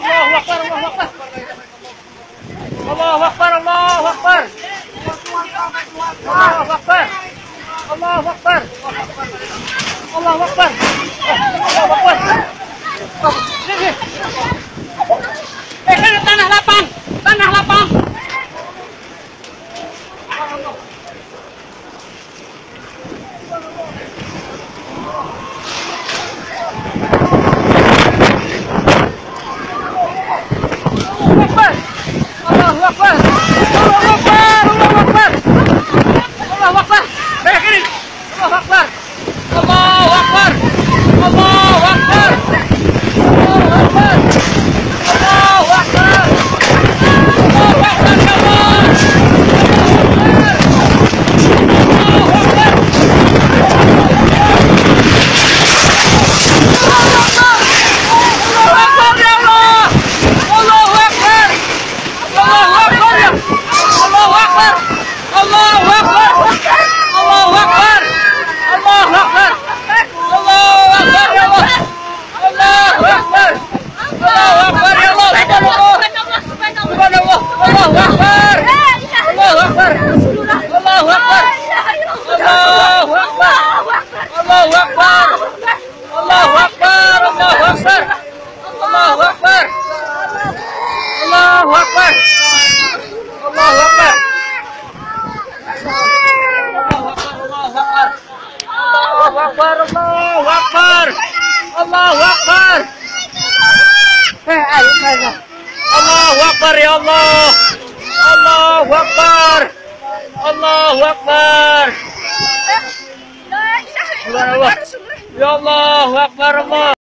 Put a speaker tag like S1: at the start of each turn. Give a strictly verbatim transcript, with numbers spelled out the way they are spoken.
S1: Allahu Akbar, Allahu Akbar. Allahu Akbar. Allahu Akbar. Allahu Akbar. Allahu Akbar. Eh, kan tanah lapang. Tanah lapang. Allahu Akbar. Allahu Akbar. Allahu Akbar. Allahu Akbar. Kayak gini. Allahu Akbar. Allahu Akbar. Allahu Akbar. Allahu Akbar. Allahu Akbar. Allahu Akbar ya Allah. Allahu Akbar. Allahu Akbar. Allahu Akbar ya Allah. Allahu Akbar. Allahu Akbar ya. Allahu Akbar. Allahu Akbar. Allahu Akbar. Allahu Akbar. Allahu Akbar ya Allah. Allahu Akbar. Allahu Akbar ya Allah. Subhanallah. Subhanallah. Allahu Akbar. Allahu Akbar. Allahu Akbar. Allahu Akbar. Allahu Akbar. Allahu Akbar. Allahu Akbar. Allahu Akbar. Allahu Akbar. Allahu Akbar. Allahu Akbar. Allahu Akbar. Allahu Akbar. Eh, ayo mana? Allahu Akbar ya Allah. Allahu Akbar. Allahu Akbar. Subhanallah. Ya Allah, Akbar Allah.